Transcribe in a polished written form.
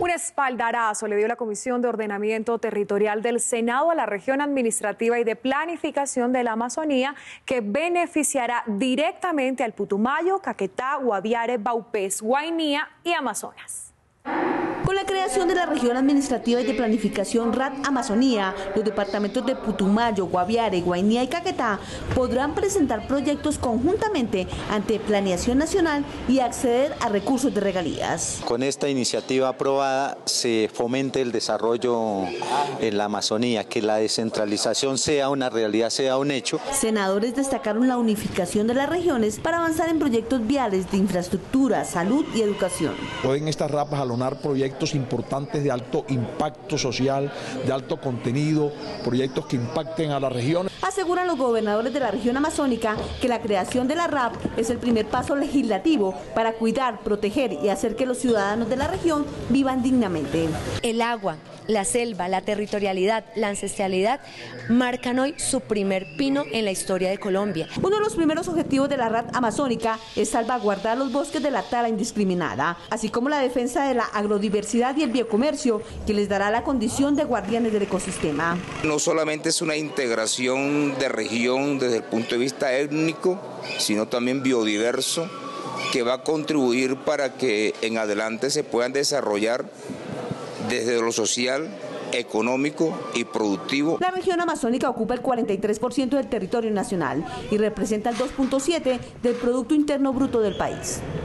Un espaldarazo le dio la Comisión de Ordenamiento Territorial del Senado a la región administrativa y de planificación de la Amazonía, que beneficiará directamente al Putumayo, Caquetá, Guaviare, Vaupés, Guainía y Amazonas. Con la creación de la región administrativa y de planificación RAT Amazonía, los departamentos de Putumayo, Guaviare, Guainía y Caquetá podrán presentar proyectos conjuntamente ante Planeación Nacional y acceder a recursos de regalías. Con esta iniciativa aprobada se fomente el desarrollo en la Amazonía, que la descentralización sea una realidad, sea un hecho. Senadores destacaron la unificación de las regiones para avanzar en proyectos viales de infraestructura, salud y educación. Pueden estas RAPs alonar proyectos importantes de alto impacto social, de alto contenido, proyectos que impacten a la región. Aseguran los gobernadores de la región amazónica que la creación de la RAP es el primer paso legislativo para cuidar, proteger y hacer que los ciudadanos de la región vivan dignamente. El agua, la selva, la territorialidad, la ancestralidad marcan hoy su primer pino en la historia de Colombia. Uno de los primeros objetivos de la RAP amazónica es salvaguardar los bosques de la tala indiscriminada, así como la defensa de la agrodiversidad y el biocomercio, que les dará la condición de guardianes del ecosistema. No solamente es una integración de región desde el punto de vista étnico, sino también biodiverso, que va a contribuir para que en adelante se puedan desarrollar desde lo social, económico y productivo. La región amazónica ocupa el 43% del territorio nacional y representa el 2.7% del Producto Interno Bruto del país.